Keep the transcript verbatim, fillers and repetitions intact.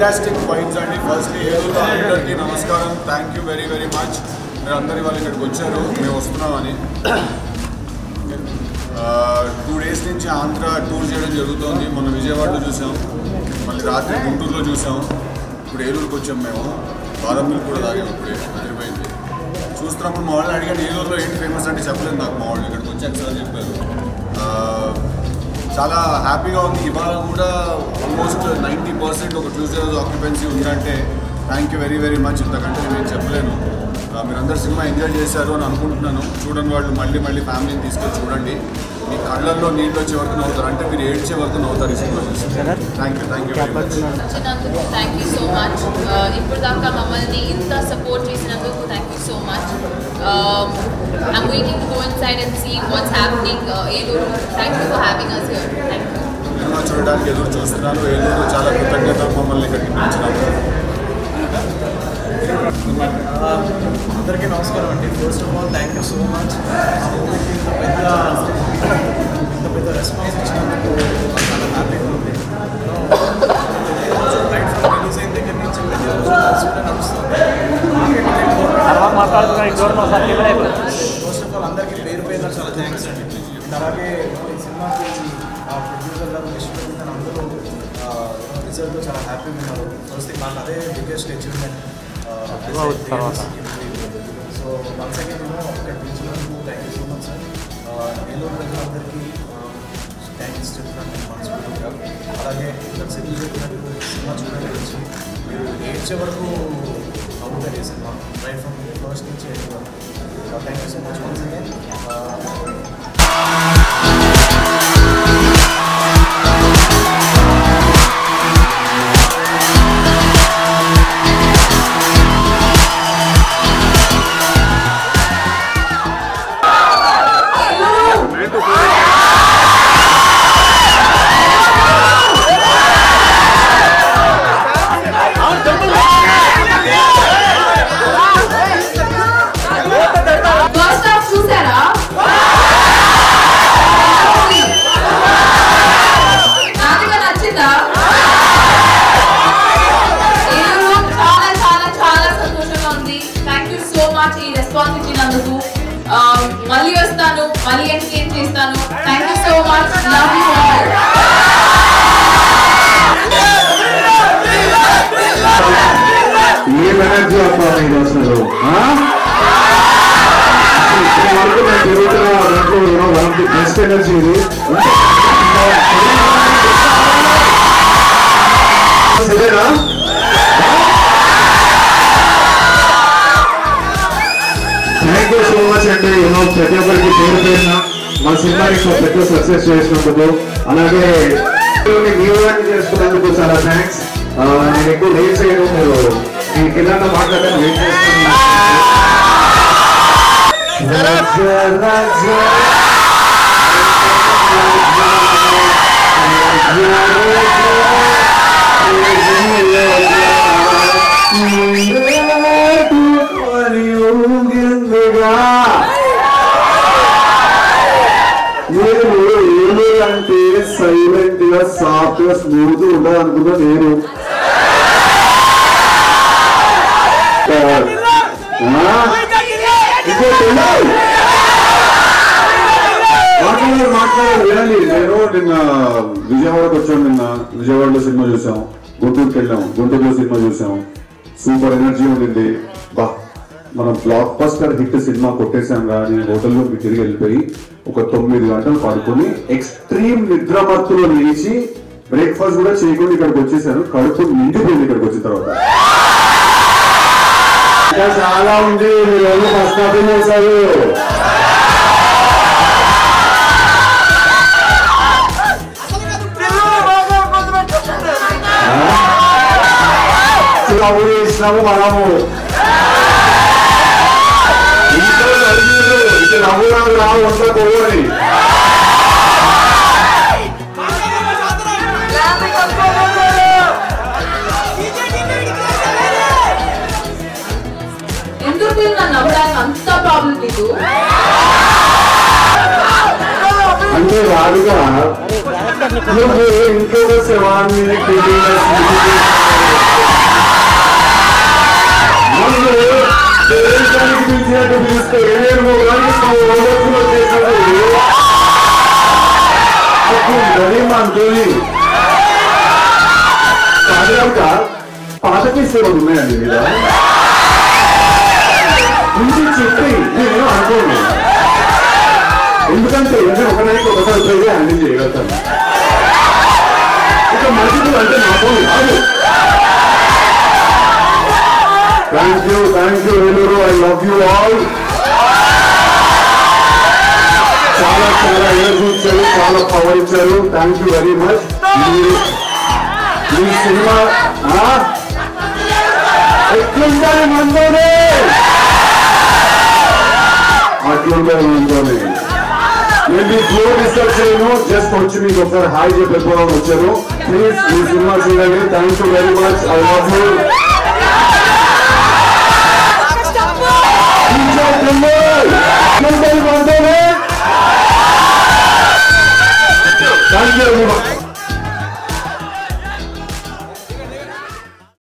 fantastic points and firstly Eluru అందరికీ నమస్కారం. Thank you very very much. మీరు అందరి వాళ్ళు ఇక్కడికి వచ్చారు, మేము వస్తున్నామని. టూ డేస్ నుంచి ఆంధ్ర టూర్ చేయడం జరుగుతోంది. మొన్న విజయవాడలో చూసాం, మళ్ళీ రాత్రి గుంటూరులో చూసాం, ఇప్పుడు ఏలూరుకి వచ్చాం. మేము బాదం మిల్క్ కూడా తాగాము, ఇప్పుడే అదిరిపోయింది. చూస్తున్నప్పుడు మా వాళ్ళని అడిగాను ఏలూరులో ఏంటి ఫేమస్ అంటే చెప్పలేదు నాకు. మా వాళ్ళు ఇక్కడికి వచ్చాక సార్ చెప్పారు. చాలా హ్యాపీగా ఉంది. ఇవాళ కూడా ఆల్మోస్ట్ నైంటీ పర్సెంట్ ఒక ట్యూస్డే రోజు ఆక్యుపెన్సీ ఉందంటే thank you very very much. ఇంతకంటే నేను చెప్పలేను. మీరందరూ సినిమా ఎంజాయ్ చేశారు అని అనుకుంటున్నాను. చూడండి వాళ్ళు మళ్ళీ మళ్ళీ ఫ్యామిలీని తీసుకొని చూడండి. మీ కళ్ళల్లో నీళ్ళు వచ్చే వరకు నవ్వుతారు, అంటే మీరు ఏడ్చే వరకు నవ్వుతారు ఈ సినిమా చూసి. Thank you thank you very much. వచ్చినందుకు థ్యాంక్ యూ సో మచ్. ఇప్పుడు దాకా మమ్మల్ని ఇంత సపోర్ట్ చేసినందుకు thank you so much. I'm waiting to go inside and see what's happening. Eluru, thank you for having us here. Thank you. Cinema చూడడానికి ఎదురు చూస్తున్నాను. ఏలూరు చాలా కృతజ్ఞతలు మమ్మల్ని ఇక్కడికి పిలిచినందుకు. అందరికీ నమస్కారం అండి. First of all thank you so much. ఇంత పెద్ద ఇంత పెద్ద రెస్పాన్స్ ఇచ్చినందుకు చాలా హ్యాపీగా ఉంది. రైట్ ఫ్రమ్ రిలీజ్ అయిన దగ్గర నుంచి ప్రతి రోజు నడుస్తుంది. ఫస్ట్ ఆఫ్ ఆల్ అందరికీ పేరు పేరు చాలా థ్యాంక్స్ అండి. అలాగే ఈ సినిమాకి ప్రొడ్యూసర్ గారు విశ్వజిత్ అందరూ రిజల్ట్తో చాలా హ్యాపీగా ఉన్నారు. ఫస్ట్ నాకు అదే biggest achievement. So once again నేను ఇక్కడ పిలిచినందుకు thank you so much sir. Eluru ప్రజలందరికీ థ్యాంక్స్ చెప్తున్నాను నేను మనస్ఫూర్తిగా. అలాగే ఇక్కడ సినిమా చెప్పినట్టు సినిమా చూడడానికి మీరు ఏడ్చే వరకు అవుతారు ఈ సినిమా, రైట్ ఫ్రమ్ ఫస్ట్ నుంచి ఎండ్ వరకు. Thank you so much once again. మళ్ళీ వస్తాను, మళ్ళీ ఎంటర్టైన్ చేస్తాను. Thank you so much. Love you all. ఏం ఎనర్జీ వస్తుంది మీరు అసలు? వరకు నేను తిరుగుతున్నా దాంట్లో one of the best energy ఇది. సరేనా? థ్యాంక్ యూ సో మచ్ అండి. యూనో ప్రతి ఒక్కరికి పేరు పేరున మా సినిమాని పెద్ద సక్సెస్ చేసినందుకు, అలాగే న్యూయార్క్ చేసుకున్నందుకు చాలా థ్యాంక్స్. నేను ఎక్కువ లేట్ చేయడం, మీరు మీ పిల్లలతో మాట్లాడడానికి వెయిట్ చేస్తున్నాను. అంటే సైలెంట్ గా సాఫ్ట్ గా స్మూత్ ఉండదు అనుకున్నా నేను. మాట్లాడాలి మాట్లాడాలి వినండి. నేను నిన్న విజయవాడకు వచ్చాను. నిన్న విజయవాడలో సినిమా చూసాం, గుంటూరుకి వెళ్ళాం, గుంటూరులో సినిమా చూసాం. సూపర్ ఎనర్జీ ఉండింది. బా మనం బ్లాక్ బస్టర్ హిట్ సినిమా కొట్టేశాం కానీ హోటల్లో తిరిగి వెళ్ళిపోయి ఒక తొమ్మిది గంటలు పడుకొని ఎక్స్ట్రీమ్ నిద్రమత్తులో నిలిచి బ్రేక్ఫాస్ట్ కూడా చేయకుండా ఇక్కడికి వచ్చేసాను. కడుపు నిండిపోయింది ఇక్కడికి వచ్చిన తర్వాత. ఇంకా చాలా ఉంది, మీరు ఎవరు ఫస్ట్ హాఫ్ చేశారు. ఊరు ఇచ్చినాము మనము ఇంట్లో అడిగారు ఇక నవ్వురాలు రా వంట పోవాలి. ఎందుకు నవ్వడానికి అంత ప్రాబ్లం లేదు అంటే రాదుగా నువ్వు ఇంకొక శవాన్ని దేశానికి పిలిచినట్టు పిలిస్తే ఏమేమో కానీ చేశాడు గరీమాంతోని సాధారణక పాతకి సేవలు ఉన్నాయండి మీద ముందు చెప్పి నేను అనుకోండి ఎందుకంటే నేను ఒక నైట్ ఒకసారి పోయి హ్యాండిల్ చేయగలుగుతాను ఇక మనుషులు అంటే నాకు కాదు thank you thank you Eluru I love you all చాలా చాలా ఎనర్జీ ఇచ్చారు చాలా పవర్ ఇచ్చారు థ్యాంక్ యూ వెరీ మచ్ ఈ సినిమా ఎట్లుండాలి మనతోనే అట్లుండాలి మనతోనే నేను మీ ఫ్లో డిస్టర్బ్ చేయను జస్ట్ వచ్చి మీకు ఒకసారి హాయ్ చెప్పిపోవడం వచ్చాను ప్లీజ్ ఈ సినిమా చూడండి thank you very much I love you